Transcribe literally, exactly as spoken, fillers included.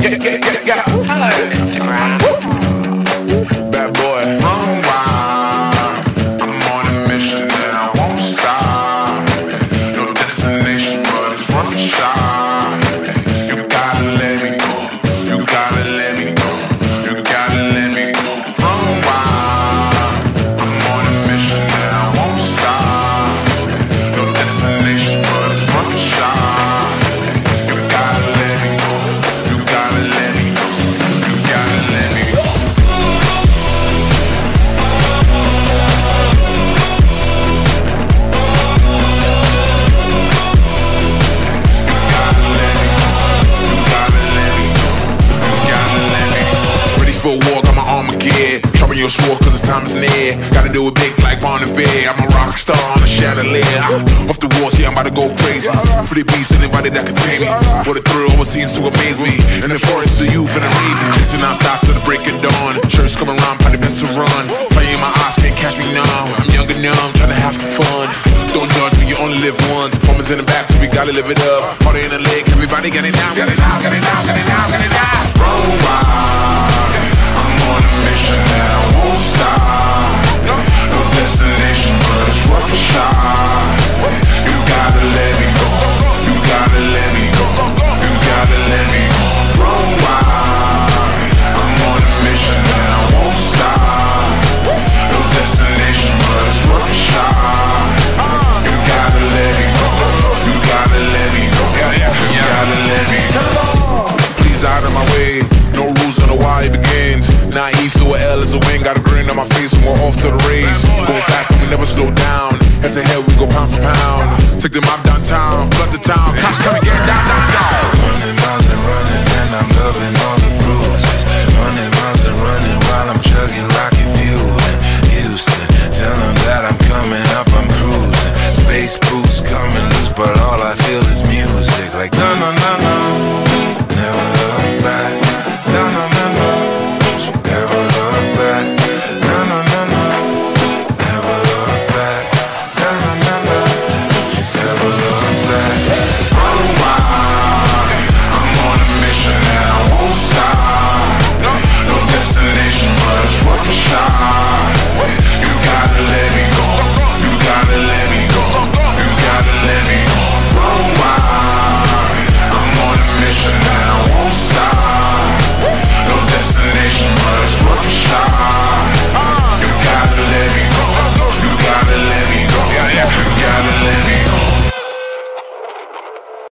Get, get, get, get. Hello, Instagram. Bad boy. Run wild. I'm on a mission and I won't stop. No destination, but it's worth a shot. You gotta let me go. You gotta let me go. You gotta let me go. Run wild. I'm on a mission and I won't stop. No destination, but it's worth a shot. You gotta let me go. You gotta let me go. You gotta let me go. For a war, got my armor gear. Sharpen your sword cause the time is near. Gotta do it big like Bon Iver. I'm a rock star on a chandelier. Off the walls, yeah, I'm about to go crazy. For the beast, anybody that could tame me. What a thrill, what seems to amaze me. In the forest, the youth and the raven. Listen, I'll stop till the break of dawn. Shirts coming around, probably best to run. Fire in my eyes, can't catch me now. I'm young and numb, trying to have some fun. Don't judge me, you only live once. Moments in the back, so we gotta live it up. Party in the leg, everybody got it now, got it now, got it now, got it now, got it now. Roll wild. I'm on a mission and I won't stop. No destination, but it's worth a shot. You gotta let me go. You gotta let me go. You gotta let me go. Run wild. I'm on a mission and I won't stop. No destination, but it's worth a shot. You gotta let me go. You gotta let me go. You gotta let me go. Please out of my way. No rules on the why it begins. Naive to a L is a win. Got a grin on my face and we're off to the race. Going fast and we never slow down. Head to head we go pound for pound. Take the mob downtown, flood the town. Cops coming, get